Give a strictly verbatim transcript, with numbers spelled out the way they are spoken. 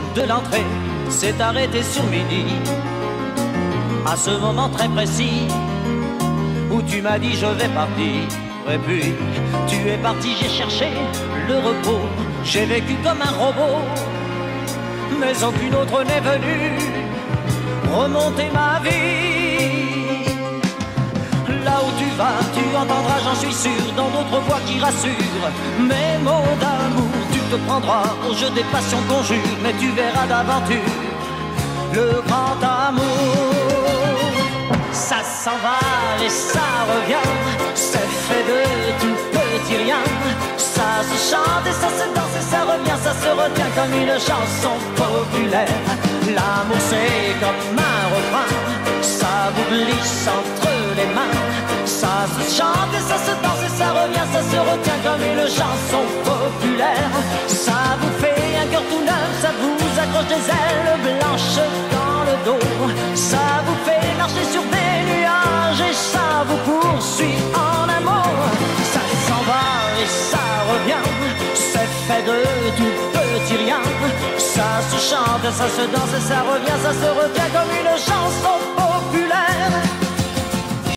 de l'entrée s'est arrêté sur midi. À ce moment très précis où tu m'as dit je vais partir. Et puis tu es parti, j'ai cherché le repos. J'ai vécu comme un robot, mais aucune autre n'est venue remonter ma vie. Là où tu vas, tu entendras, j'en suis sûr, dans d'autres voix qui rassurent mes mots d'amour. Tu te prendras au jeu des passions qu'on jure, mais tu verras d'aventure le grand amour. Ça s'en va et ça revient, c'est fait de tout petit rien. Ça se chante et ça se danse et ça revient, ça se retient comme une chanson populaire. L'amour c'est comme un refrain, ça vous glisse entre les mains. Ça se chante et ça se danse et ça revient, ça se retient comme une chanson populaire. Ça vous fait un cœur tout neuf, ça vous accroche des ailes blanches dans le dos. Ça vous fait marcher sur des nuages et ça vous poursuit en amour. Ça s'en va et ça revient, c'est fait de tout petit rien. Ça se chante, ça se danse et ça revient, ça se retient comme une chanson populaire.